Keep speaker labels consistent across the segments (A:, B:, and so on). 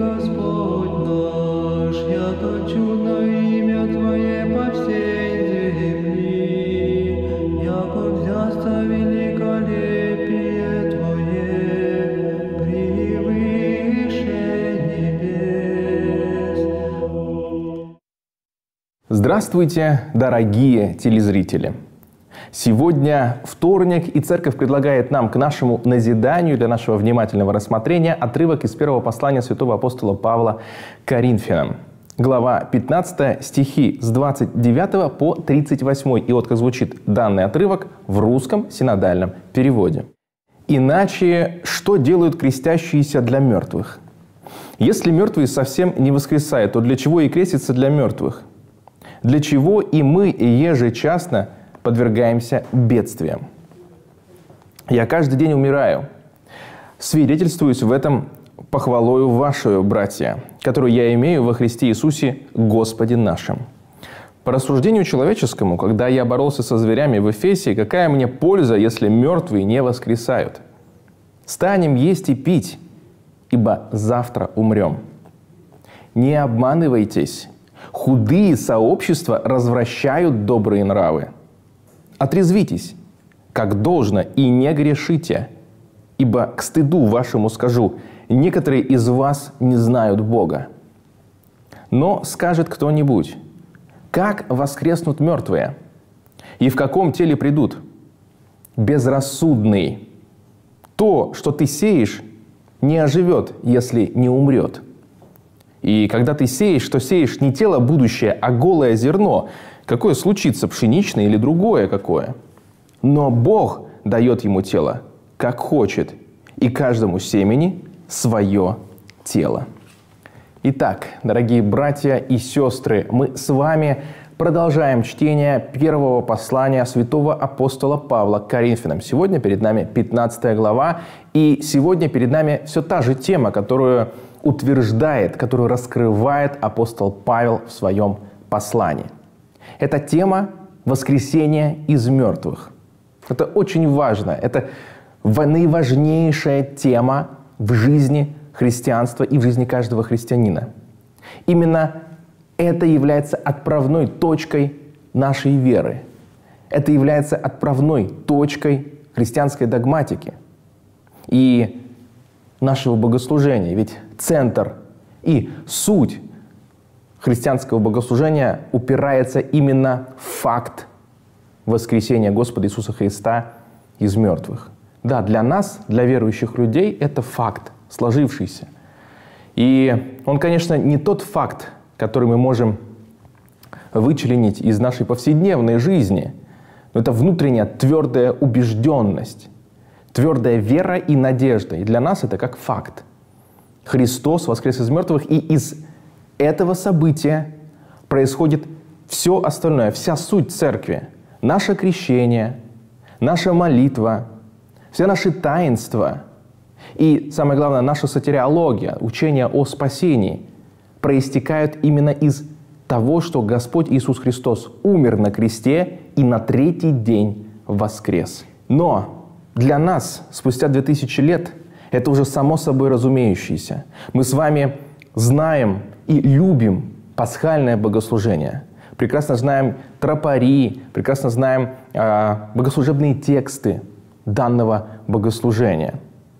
A: Господь наш, яко чудно имя Твое по всей земли, яко взясто великолепие Твое превыше небес.
B: Здравствуйте, дорогие телезрители! Сегодня вторник, и Церковь предлагает нам к нашему назиданию, для нашего внимательного рассмотрения, отрывок из первого послания святого апостола Павла к Коринфянам. Глава 15, стихи с 29 по 38. И вот как звучит данный отрывок в русском синодальном переводе. «Иначе что делают крестящиеся для мертвых? Если мертвые совсем не воскресают, то для чего и крестятся для мертвых? Для чего и мы ежечасно подвергаемся бедствиям? Я каждый день умираю. Свидетельствуюсь в этом похвалою вашу, братья, которую я имею во Христе Иисусе Господе нашим. По рассуждению человеческому, когда я боролся со зверями в Эфесе, какая мне польза, если мертвые не воскресают? Станем есть и пить, ибо завтра умрем. Не обманывайтесь, худые сообщества развращают добрые нравы. Отрезвитесь, как должно, и не грешите, ибо к стыду вашему скажу, некоторые из вас не знают Бога. Но скажет кто-нибудь, как воскреснут мертвые, и в каком теле придут? Безрассудный. То, что ты сеешь, не оживет, если не умрет. И когда ты сеешь, то сеешь не тело будущее, а голое зерно. Какое случится, пшеничное или другое какое? Но Бог дает ему тело, как хочет, и каждому семени свое тело». Итак, дорогие братья и сестры, мы с вами продолжаем чтение первого послания святого апостола Павла к Коринфянам. Сегодня перед нами 15 глава, и сегодня перед нами все та же тема, которую утверждает, которую раскрывает апостол Павел в своем послании. Это тема воскресения из мертвых. Это очень важно. Это наиважнейшая тема в жизни христианства и в жизни каждого христианина. Именно это является отправной точкой нашей веры. Это является отправной точкой христианской догматики и нашего богослужения. Ведь центр и суть христианского богослужения упирается именно в факт воскресения Господа Иисуса Христа из мертвых. Да, для нас, для верующих людей, это факт, сложившийся. И он, конечно, не тот факт, который мы можем вычленить из нашей повседневной жизни, но это внутренняя твердая убежденность, твердая вера и надежда. И для нас это как факт. Христос воскрес из мертвых, и из этого события происходит все остальное, вся суть церкви. Наше крещение, наша молитва, все наши таинства и, самое главное, наша сотириология, учение о спасении, проистекают именно из того, что Господь Иисус Христос умер на кресте и на третий день воскрес. Но для нас, спустя 2000 лет, это уже само собой разумеющееся. Мы с вами знаем и любим пасхальное богослужение. Прекрасно знаем тропари, прекрасно знаем богослужебные тексты данного богослужения.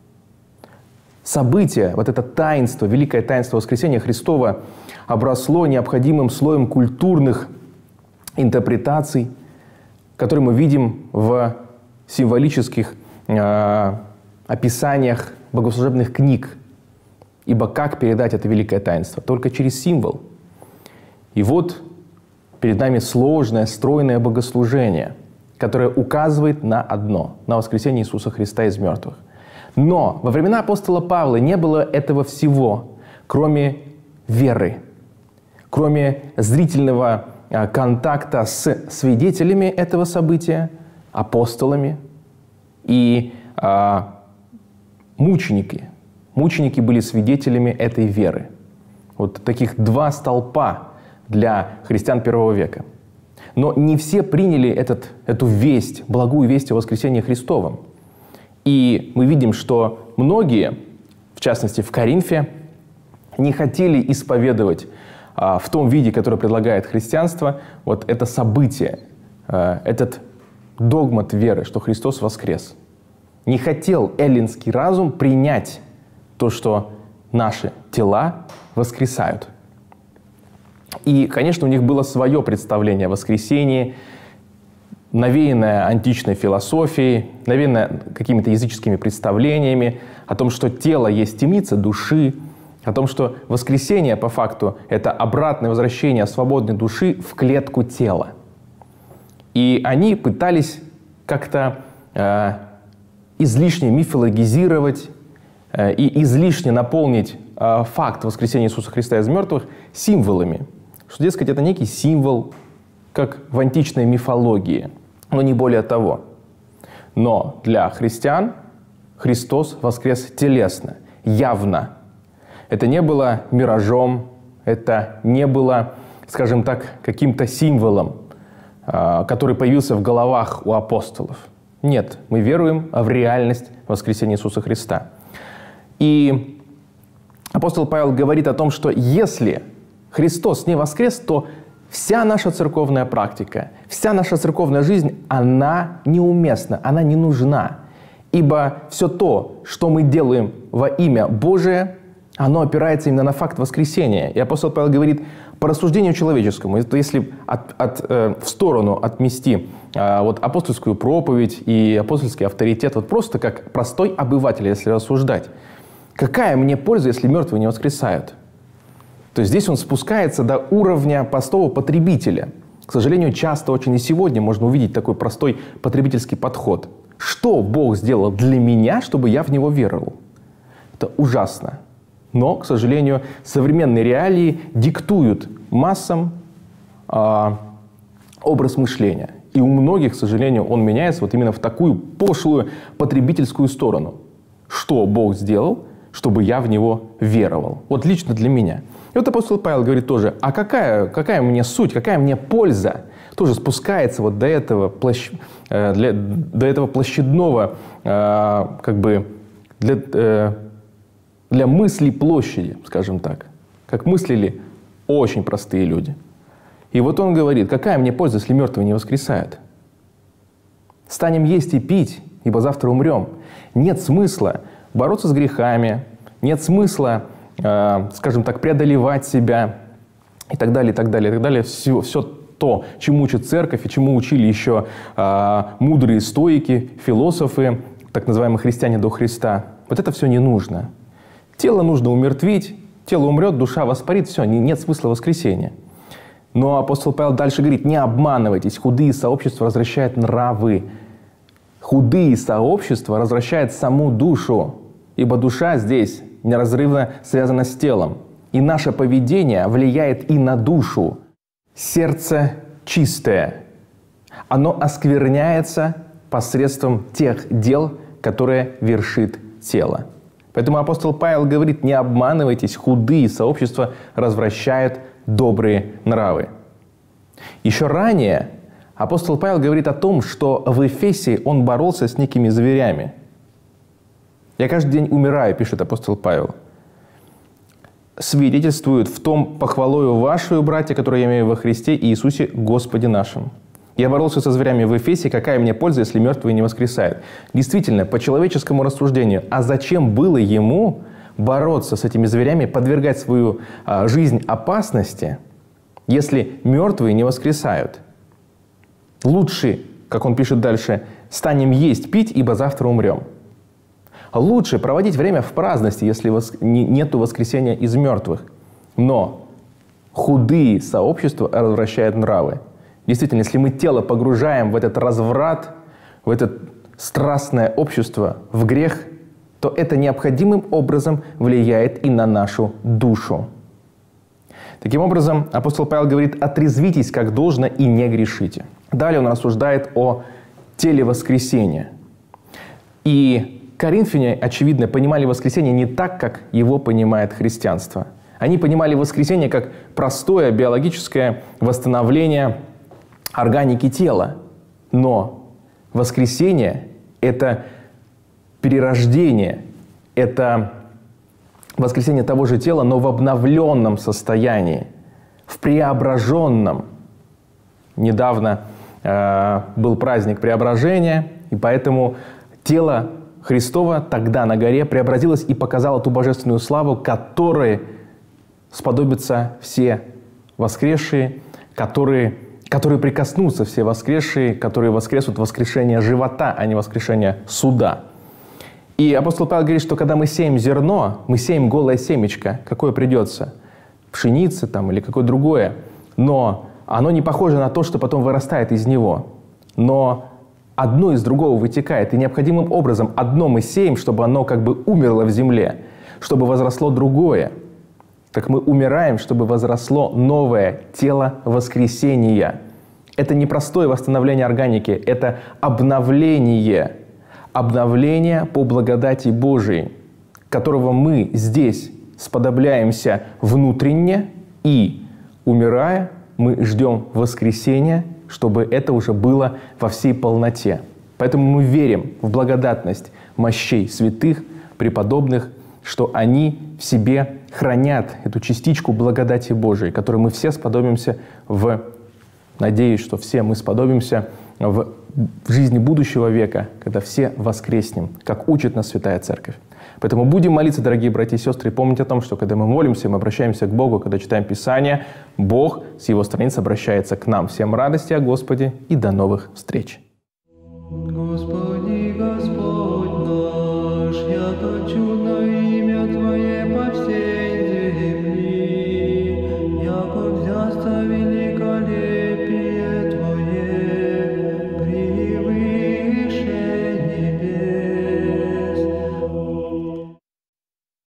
B: Событие, вот это таинство, великое таинство воскресения Христова обросло необходимым слоем культурных интерпретаций, которые мы видим в символических описаниях богослужебных книг. Ибо как передать это великое таинство? Только через символ. И вот перед нами сложное, стройное богослужение, которое указывает на одно – на воскресение Иисуса Христа из мертвых. Но во времена апостола Павла не было этого всего, кроме веры, кроме зрительного контакта с свидетелями этого события, апостолами и мученики. Мученики были свидетелями этой веры. Вот таких два столпа для христиан первого века. Но не все приняли эту весть, благую весть о воскресении Христовом. И мы видим, что многие, в частности в Коринфе, не хотели исповедовать в том виде, который предлагает христианство, вот это событие, этот догмат веры, что Христос воскрес. Не хотел эллинский разум принять то, что наши тела воскресают. И, конечно, у них было свое представление о воскресении, навеянное античной философией, навеянное какими-то языческими представлениями о том, что тело есть темница души, о том, что воскресение, по факту, это обратное возвращение свободной души в клетку тела. И они пытались как-то излишне мифологизировать и излишне наполнить факт воскресения Иисуса Христа из мертвых символами. Что, дескать, это некий символ, как в античной мифологии, но не более того. Но для христиан Христос воскрес телесно, явно. Это не было миражом, это не было, скажем так, каким-то символом, который появился в головах у апостолов. Нет, мы веруем в реальность воскресения Иисуса Христа. И апостол Павел говорит о том, что если Христос не воскрес, то вся наша церковная практика, вся наша церковная жизнь, она неуместна, она не нужна. Ибо все то, что мы делаем во имя Божие, оно опирается именно на факт воскресения. И апостол Павел говорит, по рассуждению человеческому, это если в сторону отмести вот апостольскую проповедь и апостольский авторитет, вот просто как простой обыватель, если рассуждать, какая мне польза, если мертвые не воскресают? То есть здесь он спускается до уровня простого потребителя. К сожалению, часто очень и сегодня можно увидеть такой простой потребительский подход. Что Бог сделал для меня, чтобы я в Него веровал? Это ужасно. Но, к сожалению, современные реалии диктуют массам образ мышления. И у многих, к сожалению, он меняется вот именно в такую пошлую потребительскую сторону. Что Бог сделал, чтобы я в Него веровал? Вот лично для меня. И вот апостол Павел говорит тоже, а какая мне суть, какая мне польза? Тоже спускается вот до этого, до этого площадного, как бы, для мыслей площади, скажем так. Как мыслили очень простые люди. И вот он говорит, какая мне польза, если мертвые не воскресают? Станем есть и пить, ибо завтра умрем. Нет смысла бороться с грехами, нет смысла, скажем так, преодолевать себя и так далее, и так далее, и так далее. Все то, чему учит церковь и чему учили еще мудрые стоики, философы, так называемые христиане до Христа. Вот это все не нужно. Тело нужно умертвить, тело умрет, душа воспарит, все, нет смысла воскресения. Но апостол Павел дальше говорит, не обманывайтесь, худые сообщества развращают нравы. Худые сообщества развращают саму душу, ибо душа здесь неразрывно связана с телом. И наше поведение влияет и на душу. Сердце чистое. Оно оскверняется посредством тех дел, которые вершит тело. Поэтому апостол Павел говорит, не обманывайтесь, худые сообщества развращают добрые нравы. Еще ранее апостол Павел говорит о том, что в Эфесе он боролся с некими зверями. «Я каждый день умираю», пишет апостол Павел. «Свидетельствует в том похвалою вашу, братья, которую я имею во Христе Иисусе Господе нашим». Я боролся со зверями в Эфесе, какая мне польза, если мертвые не воскресают? Действительно, по человеческому рассуждению, а зачем было ему бороться с этими зверями, подвергать свою жизнь опасности, если мертвые не воскресают? Лучше, как он пишет дальше, станем есть, пить, ибо завтра умрем. Лучше проводить время в праздности, если нету воскресения из мертвых. Но худые сообщества развращают нравы. Действительно, если мы тело погружаем в этот разврат, в это страстное общество, в грех, то это необходимым образом влияет и на нашу душу. Таким образом, апостол Павел говорит, отрезвитесь как должно и не грешите. Далее он рассуждает о теле воскресения. И коринфяне, очевидно, понимали воскресение не так, как его понимает христианство. Они понимали воскресение как простое биологическое восстановление органики тела. Но воскресение – это перерождение, это воскресение того же тела, но в обновленном состоянии, в преображенном. Недавно был праздник преображения, и поэтому тело Христово тогда на горе преобразилось и показало ту божественную славу, которой сподобятся все воскресшие, которые прикоснутся все воскресшие, которые воскреснут воскрешение живота, а не воскрешение суда. И апостол Павел говорит, что когда мы сеем зерно, мы сеем голое семечко, какое придется, пшеница там или какое другое, но оно не похоже на то, что потом вырастает из него. Но одно из другого вытекает, и необходимым образом одно мы сеем, чтобы оно как бы умерло в земле, чтобы возросло другое. Так мы умираем, чтобы возросло новое тело воскресения. Это не простое восстановление органики, это обновление. Обновление по благодати Божией, которого мы здесь сподобляемся внутренне, и, умирая, мы ждем воскресения, чтобы это уже было во всей полноте. Поэтому мы верим в благодатность мощей святых, преподобных, что они в себе хранят эту частичку благодати Божией, которой мы все сподобимся надеюсь, что все мы сподобимся в жизни будущего века, когда все воскреснем, как учит нас Святая Церковь. Поэтому будем молиться, дорогие братья и сестры, и помнить о том, что когда мы молимся, мы обращаемся к Богу, когда читаем Писание, Бог с Его страниц обращается к нам. Всем радости о Господе и до новых встреч!
A: Господи, Господь наш, я точу